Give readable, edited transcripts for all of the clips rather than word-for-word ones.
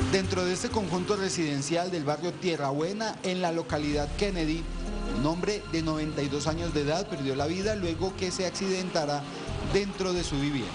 Dentro de este conjunto residencial del barrio Tierra Buena, en la localidad Kennedy, un hombre de 92 años de edad perdió la vida luego que se accidentara dentro de su vivienda.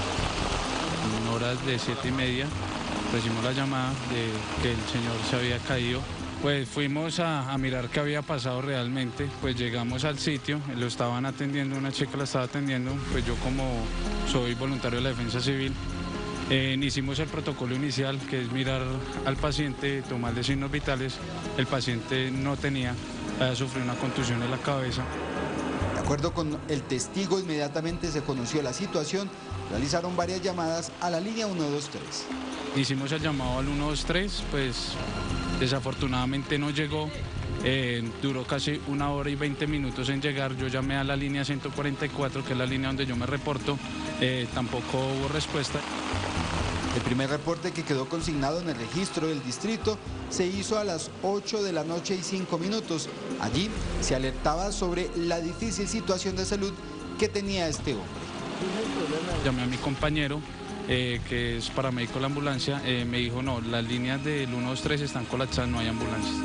En horas de 7:30 recibimos la llamada de que el señor se había caído. Pues fuimos a mirar qué había pasado realmente, pues llegamos al sitio, lo estaban atendiendo, una chica la estaba atendiendo, pues yo como soy voluntario de la Defensa Civil, hicimos el protocolo inicial, que es mirar al paciente, tomarle signos vitales. El paciente no tenía, había sufrido una contusión en la cabeza. De acuerdo con el testigo, inmediatamente se conoció la situación, realizaron varias llamadas a la línea 123. Hicimos el llamado al 123, pues desafortunadamente no llegó, duró casi 1 hora y 20 minutos en llegar. Yo llamé a la línea 144, que es la línea donde yo me reporto, tampoco hubo respuesta. El primer reporte, que quedó consignado en el registro del distrito, se hizo a las 8 de la noche y 5 minutos. Allí se alertaba sobre la difícil situación de salud que tenía este hombre. Llamé a mi compañero, que es paramédico de la ambulancia, me dijo: no, las líneas del 123 están colapsadas, no hay ambulancias.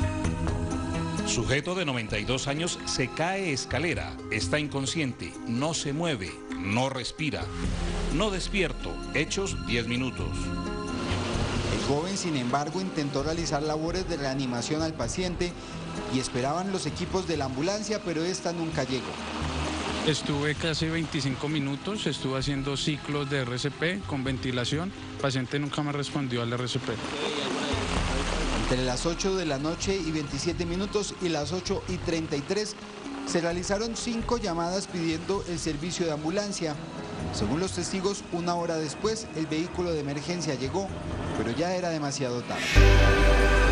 Sujeto de 92 años se cae escalera, está inconsciente, no se mueve, no respira, no despierto, hechos 10 minutos. El joven, sin embargo, intentó realizar labores de reanimación al paciente y esperaban los equipos de la ambulancia, pero esta nunca llegó. Estuve casi 25 minutos, estuve haciendo ciclos de RCP con ventilación, el paciente nunca me respondió al RCP. Entre las 8 de la noche y 27 minutos y las 8 y 33 se realizaron 5 llamadas pidiendo el servicio de ambulancia. Según los testigos, 1 hora después el vehículo de emergencia llegó, pero ya era demasiado tarde.